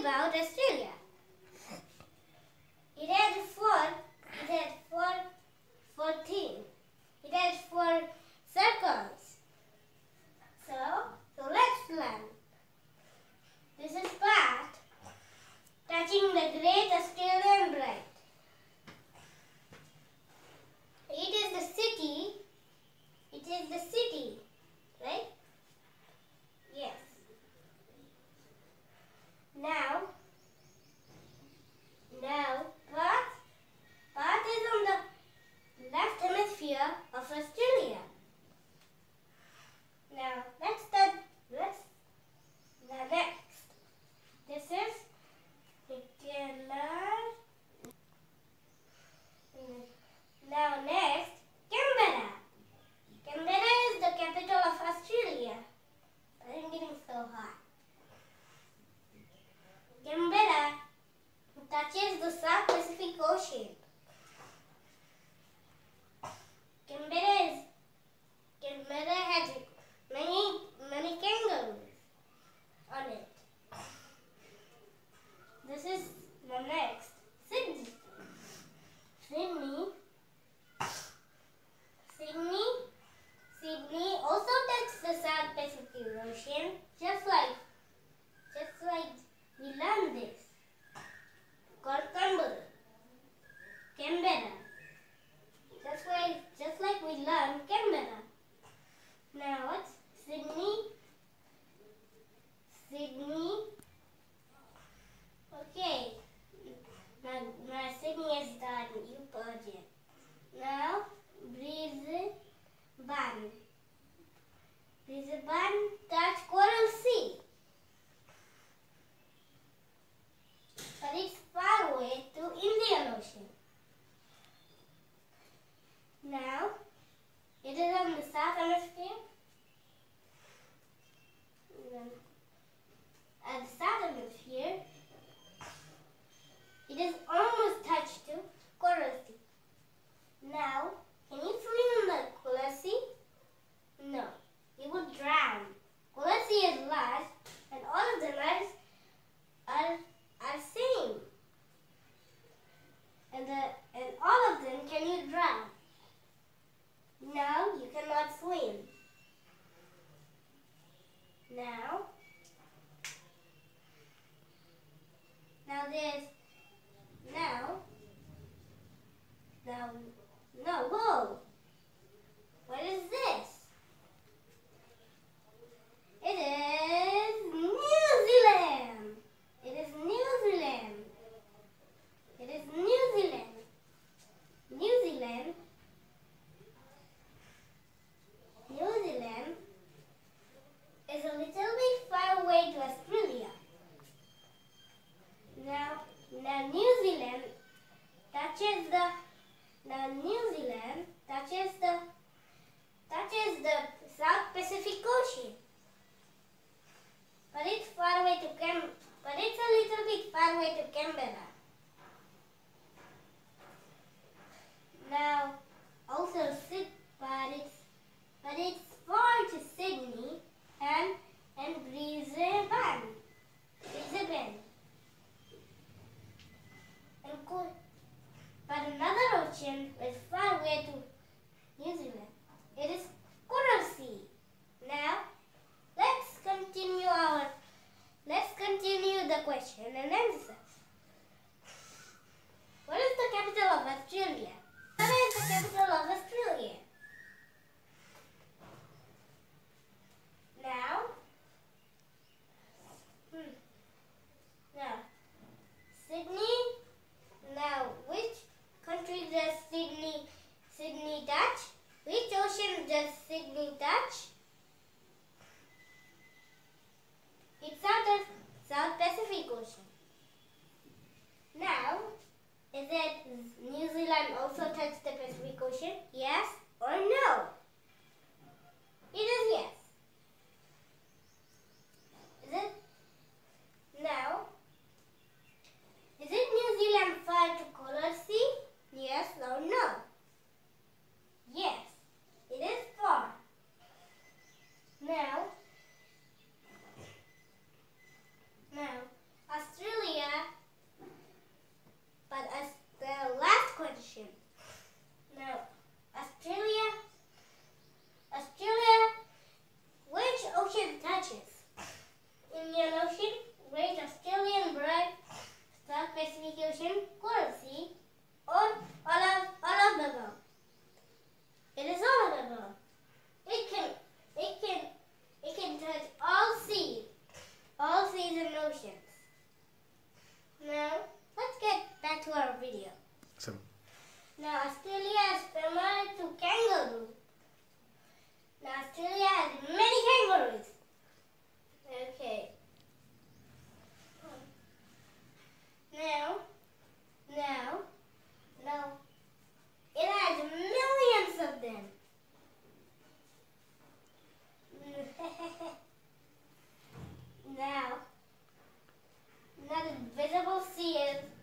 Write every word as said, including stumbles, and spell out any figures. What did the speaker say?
about Australia. It had four, it had four, fourteen. It had four circles. So, so let's learn. This is Perth, touching the Great Australian Bight. It is the city. It is the city, right? Yes. Now, now, Perth, Perth is on the left hemisphere of Australia. Now, let's start. Let's the next. This is Hitler. Now, next, Canberra. Canberra is the capital of Australia. I'm getting so hot. Canberra touches the South Pacific Ocean. Canberra is Canberra has many many kangaroos on it. This is the next Sydney. Sydney. Sydney. Sydney also touches the South Pacific Ocean, just like just like we learned this. Called Canberra. Canberra. Just like just like we learned Canberra. Now what's Sydney? Sydney. Okay. Now, now Sydney is done. You project. Now Brisbane. Brisbane touch Coral Sea. But it's far away to Indian Ocean. Now, it is on the South Hemisphere. At the South Hemisphere, it is almost touched to Coral Sea. Now, can you swim in the Coral Sea? No, you would drown. Coral Sea is large, and all of them are are, are same. And the and all of them can you drown. Now you cannot swim. Now, now there's now now no whoa. What is this? It is New Zealand. It is New Zealand. It is New Zealand. New Zealand. New Zealand is a little bit far away to Australia. Now, now New Zealand touches the now New Zealand touches the touches the South Pacific Ocean. But it's far away to Cam but it's a little bit far away to Canberra. Now also Sid but it's but it's far to Sydney and and Brisbane. Brisbane. And cool. But another ocean is far away to New Zealand. It is Coral Sea. Now let's continue our let's continue the question and answers. What is the capital of Australia? What is the capital of Australia? Now, hmm. Now, Sydney. Now, which country does Sydney Sydney touch? Which ocean does Sydney touch? It's South South Pacific Ocean. visible seal